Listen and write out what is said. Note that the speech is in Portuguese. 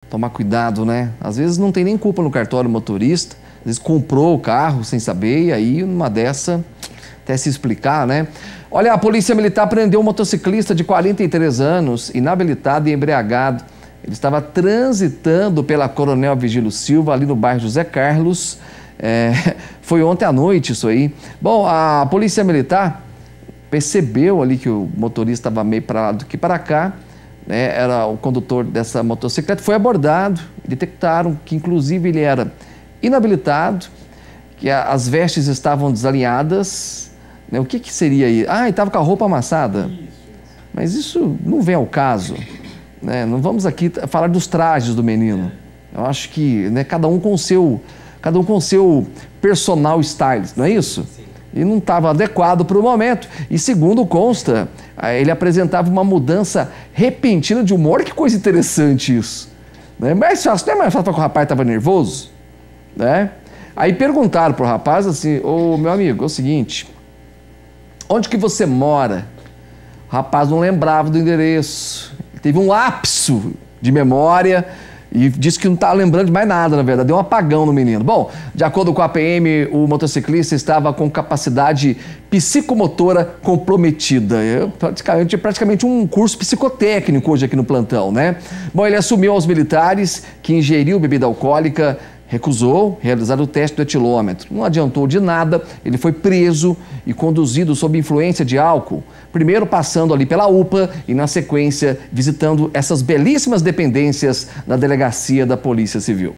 Tomar cuidado, né? Às vezes não tem nem culpa no cartório motorista, às vezes comprou o carro sem saber e aí numa dessa até se explicar, né? Olha, a Polícia Militar prendeu um motociclista de 43 anos, inabilitado e embriagado. Ele estava transitando pela Coronel Vigílio Silva, ali no bairro José Carlos. Foi ontem à noite isso aí. Bom, a Polícia Militar percebeu ali que o motorista estava meio para lá do que para cá, né? Era o condutor dessa motocicleta, foi abordado, detectaram que inclusive ele era inabilitado, que as vestes estavam desalinhadas, né? O que seria aí? Ah, ele estava com a roupa amassada. Mas isso não vem ao caso, né? Não vamos aqui falar dos trajes do menino. Eu acho que, né, cada um com o seu personal stylist, não é isso? Sim. E não estava adequado para o momento. E segundo consta, ele apresentava uma mudança repentina de humor. Que coisa interessante isso. Né? Mais fácil, não é mais fácil porque o rapaz estava nervoso? Né? Aí perguntaram para o rapaz assim: ô meu amigo, é o seguinte, onde que você mora? O rapaz não lembrava do endereço. Teve um lapso de memória e disse que não estava lembrando de mais nada, na verdade. Deu um apagão no menino. Bom, de acordo com a PM, o motociclista estava com capacidade psicomotora comprometida. Praticamente um curso psicotécnico hoje aqui no plantão, né? Bom, ele assumiu aos militares que ingeriu bebida alcoólica, recusou realizar o teste do etilômetro. Não adiantou de nada, ele foi preso e conduzido sob influência de álcool. Primeiro passando ali pela UPA e, na sequência, visitando essas belíssimas dependências da Delegacia da Polícia Civil.